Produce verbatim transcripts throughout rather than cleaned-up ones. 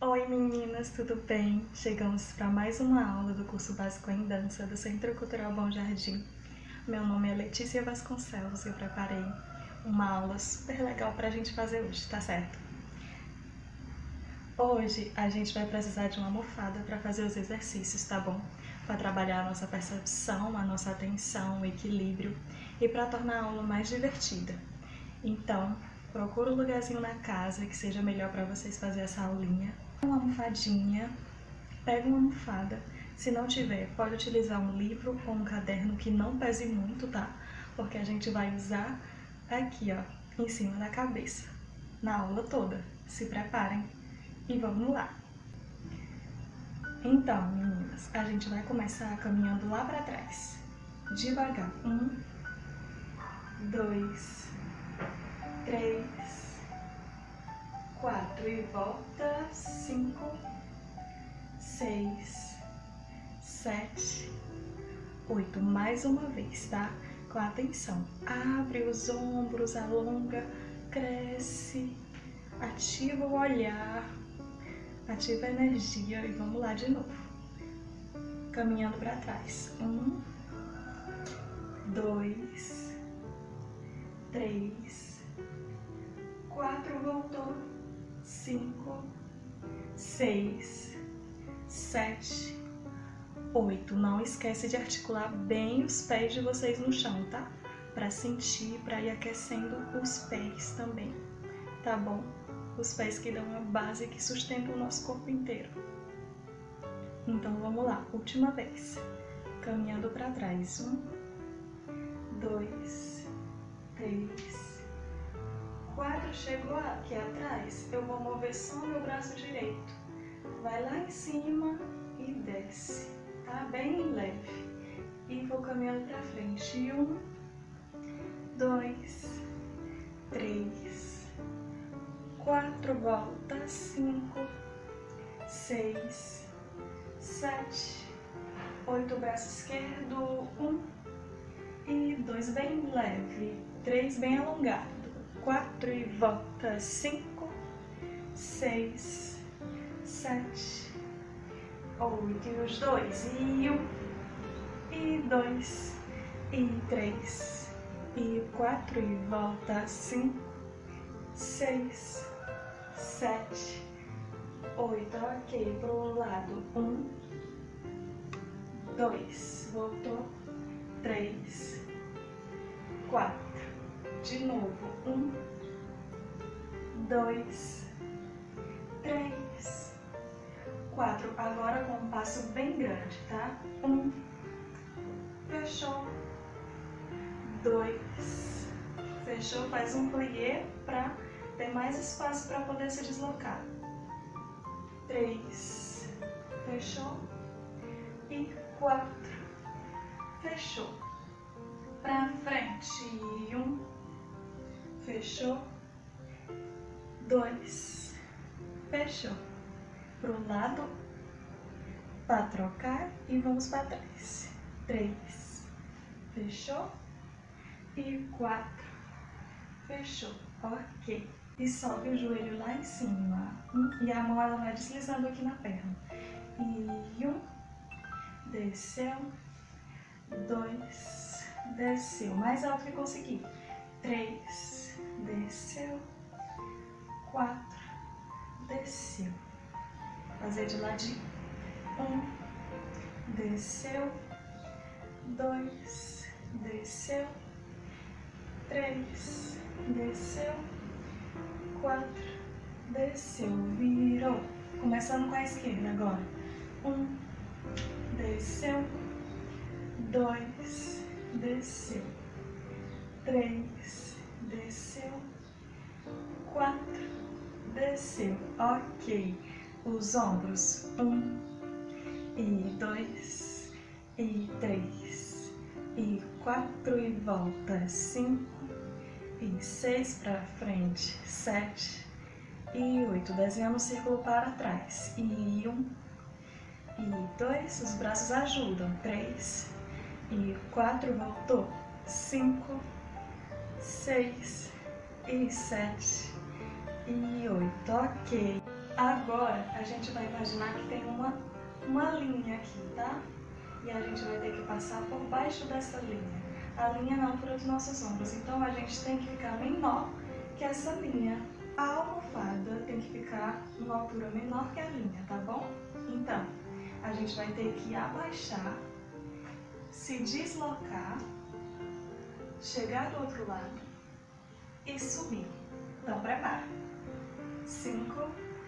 Oi meninas, tudo bem? Chegamos para mais uma aula do curso básico em dança do Centro Cultural Bom Jardim. Meu nome é Letícia Vasconcelos e eu preparei uma aula super legal para a gente fazer hoje, tá certo? Hoje a gente vai precisar de uma almofada para fazer os exercícios, tá bom? Para trabalhar a nossa percepção, a nossa atenção, o equilíbrio e para tornar a aula mais divertida. Então, procura um lugarzinho na casa que seja melhor para vocês fazerem essa aulinha. Uma almofadinha, pega uma almofada, se não tiver, pode utilizar um livro ou um caderno que não pese muito, tá? Porque a gente vai usar aqui, ó, em cima da cabeça, na aula toda. Se preparem e vamos lá! Então, meninas, a gente vai começar caminhando lá para trás, devagar. Um, dois, três, quatro e volta, cinco, seis, sete, oito. Mais uma vez, tá? Com atenção. Abre os ombros, alonga, cresce, ativa o olhar, ativa a energia e vamos lá de novo. Caminhando para trás. Um, dois, três, quatro, voltou, cinco, seis, sete, oito. Não esquece de articular bem os pés de vocês no chão, tá? Para sentir, para ir aquecendo os pés também, tá bom? Os pés que dão a base que sustenta o nosso corpo inteiro. Então vamos lá, última vez. Caminhando para trás. Um, dois, três, quatro. Chegou aqui atrás, eu vou mover só o meu braço direito. Vai lá em cima e desce, tá? Bem leve. E vou caminhando para frente. Um, dois, três, quatro, volta, cinco, seis, sete, oito, braço esquerdo, um e dois, bem leve, três, bem alongado, quatro e volta, cinco, seis, sete, oito, e os dois, e um, e dois, e três, e quatro, e volta, cinco, seis, sete, oito, ok, pro lado, um, dois, voltou, três, quatro, de novo, um, dois, três, quatro, agora com um passo bem grande, tá? Um, fechou, dois, fechou, faz um plié para ter mais espaço para poder se deslocar. Três, fechou. E quatro, fechou. Pra frente. Um, fechou. Dois, fechou. Pro lado, para trocar e vamos para trás. Três, fechou. E quatro, fechou. Ok. E sobe o joelho lá em cima. Um, e a mão ela vai deslizando aqui na perna. E um, desceu. Dois, desceu. Mais alto que conseguir. Três, desceu. Quatro, desceu. Fazer de ladinho. Um, desceu. Dois, desceu. Três, desceu. Quatro, desceu, virou. Começando com a esquerda agora. Um, desceu. Dois, desceu. Três, desceu. Quatro, desceu. Ok. Os ombros. Um, e dois, e três, e quatro, e volta. Cinco, e seis para frente, sete e oito, desenhando um círculo para trás, e um, e dois, os braços ajudam, três, e quatro, voltou, cinco, seis, e sete, e oito, ok. Agora, a gente vai imaginar que tem uma, uma linha aqui, tá? E a gente vai ter que passar por baixo dessa linha. A linha na altura dos nossos ombros. Então, a gente tem que ficar menor que essa linha. A almofada tem que ficar numa altura menor que a linha, tá bom? Então, a gente vai ter que abaixar, se deslocar, chegar do outro lado e subir. Então, prepara. Cinco,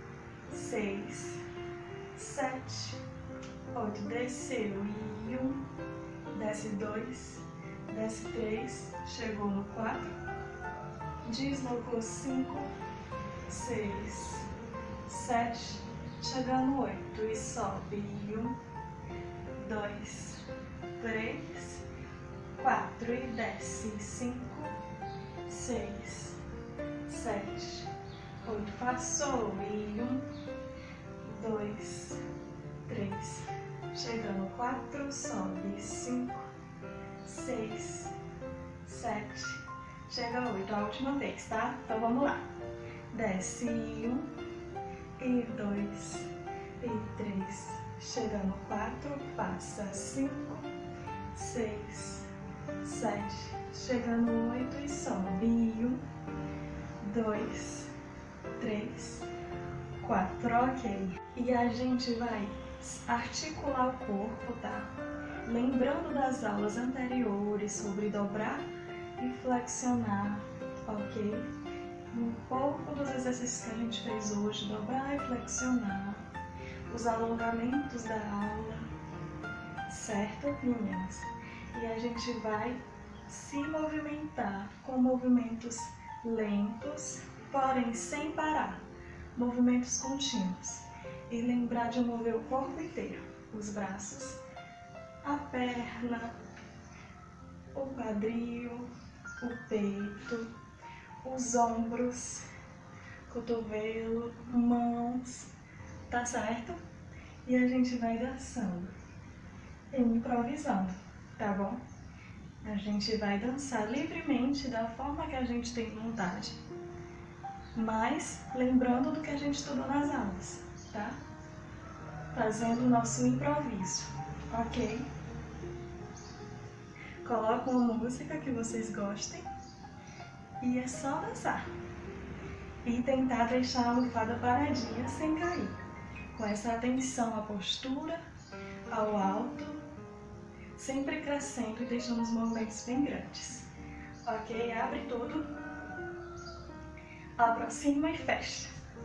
seis, sete, oito. Desceu e um, desce dois, desce três, chegou no quatro, deslocou cinco, seis, sete, chegando no oito e sobe um, dois, três, quatro e desce cinco, seis, sete, oito, passou e um, dois, três, chegando no quatro, sobe cinco, seis, sete, chega no oito, a última vez, tá? Então vamos lá. Desce um e dois e três, chega no quatro, passa cinco, seis, sete, chega no oito e sobe um, dois, três, quatro, ok. E a gente vai articular o corpo, tá? Lembrando das aulas anteriores sobre dobrar e flexionar, ok? Um pouco dos exercícios que a gente fez hoje, dobrar e flexionar, os alongamentos da aula, certo, meninas? E a gente vai se movimentar com movimentos lentos, porém sem parar, movimentos contínuos. E lembrar de mover o corpo inteiro, os braços, a perna, o quadril, o peito, os ombros, cotovelo, mãos, tá certo? E a gente vai dançando e improvisando, tá bom? A gente vai dançar livremente da forma que a gente tem vontade, mas lembrando do que a gente estudou nas aulas, tá? Fazendo o nosso improviso, ok? Coloca uma música que vocês gostem e é só dançar. E tentar deixar a almofada paradinha sem cair. Com essa atenção à postura, ao alto, sempre crescendo e deixando os movimentos bem grandes. Ok? Abre tudo, aproxima e fecha.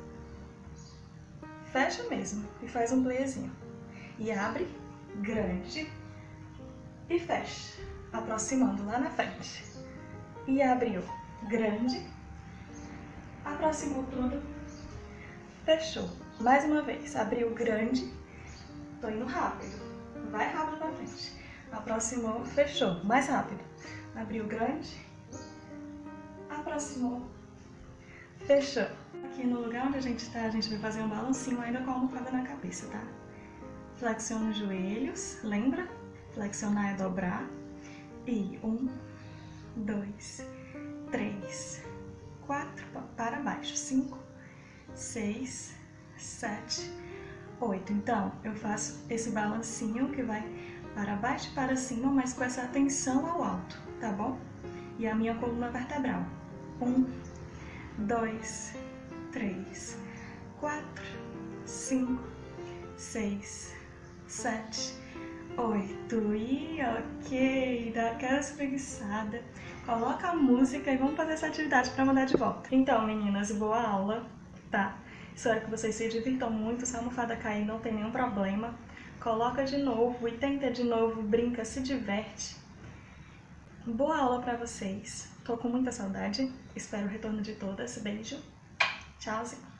Fecha mesmo e faz um playzinho. E abre, grande e fecha, aproximando lá na frente. E abriu, grande, aproximou tudo, fechou. Mais uma vez, abriu grande, tô indo rápido, vai rápido pra frente. Aproximou, fechou, mais rápido. Abriu grande, aproximou, fechou. Aqui no lugar onde a gente tá, a gente vai fazer um balancinho ainda com a almofada na cabeça, tá? Flexiona os joelhos, lembra? Flexionar é dobrar. E um, dois, três, quatro, para baixo, cinco, seis, sete, oito. Então, eu faço esse balancinho que vai para baixo e para cima, mas com essa atenção ao alto, tá bom? E a minha coluna vertebral. Um, dois, três, quatro, cinco, seis, sete, oito. E ok, dá aquela espreguiçada. Coloca a música e vamos fazer essa atividade para mandar de volta. Então, meninas, boa aula, tá? Espero que vocês se divirtam muito. Se a almofada cair, não tem nenhum problema. Coloca de novo e tenta de novo, brinca, se diverte. Boa aula para vocês. Tô com muita saudade. Espero o retorno de todas. Beijo. Tchauzinho.